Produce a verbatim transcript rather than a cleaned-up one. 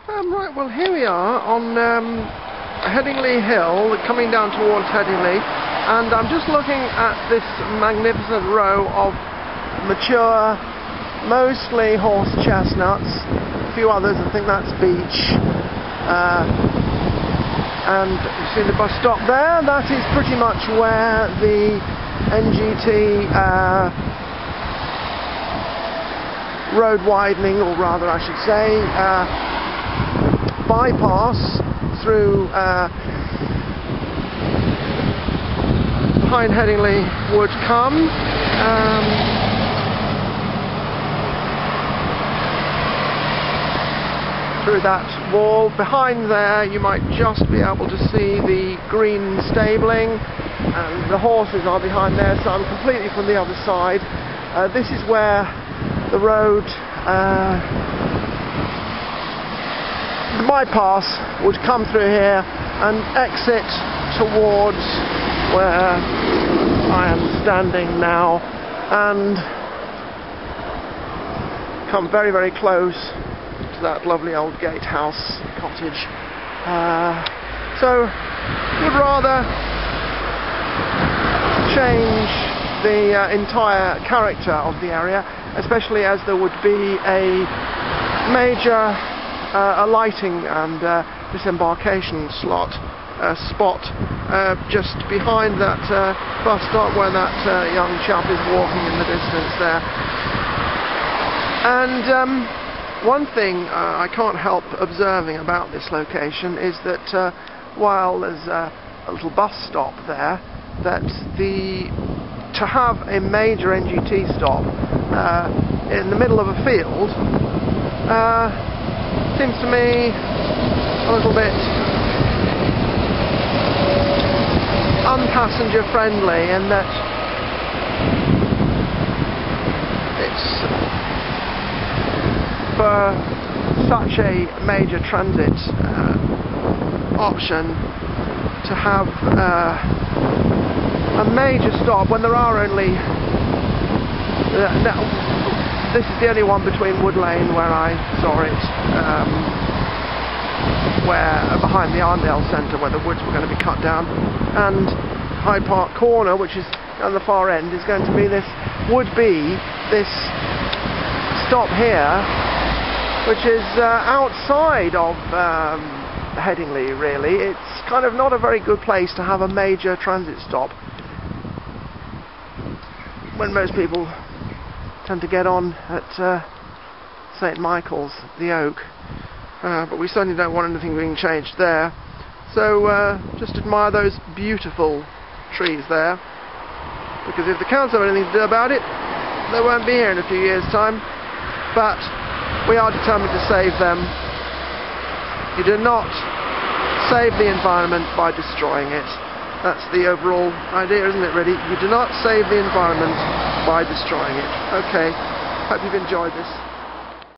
Um, right, well here we are on um, Headingley Hill, coming down towards Headingley, and I'm just looking at this magnificent row of mature, mostly horse chestnuts, a few others, I think that's beech, uh, and you see the bus stop there. That is pretty much where the N G T uh, road widening, or rather I should say, uh, bypass through uh, behind Headingley would come. Um, through that wall. Behind there you might just be able to see the green stabling, and the horses are behind there, so I'm completely from the other side. Uh, this is where the road, uh, the bypass would come through here and exit towards where I am standing now and come very very close to that lovely old gatehouse cottage. Uh, so would rather change the uh, entire character of the area, especially as there would be a major uh, alighting and uh, disembarkation slot uh, spot uh, just behind that uh, bus stop where that uh, young chap is walking in the distance there. And um, one thing uh, I can't help observing about this location is that uh, while there's uh, a little bus stop there, that the to have a major N G T stop uh, in the middle of a field uh, seems to me a little bit unpassenger friendly, in that it's for such a major transit uh, option to have uh, a major stop when there are only uh, now, this is the only one between Wood Lane where I saw it, um, where uh, behind the Arndale Centre where the woods were going to be cut down, and Hyde Park Corner, which is on the far end, is going to be this would be this stop here, which is uh, outside of um, Headingley really. It's kind of not a very good place to have a major transit stop when most people tend to get on at uh, Saint Michael's, the Oak, uh, but we certainly don't want anything being changed there. So uh, just admire those beautiful trees there, because if the council have anything to do about it, they won't be here in a few years' time. But we are determined to save them. You do not save the environment by destroying it. That's the overall idea, isn't it, really? You do not save the environment by destroying it. Okay, hope you've enjoyed this.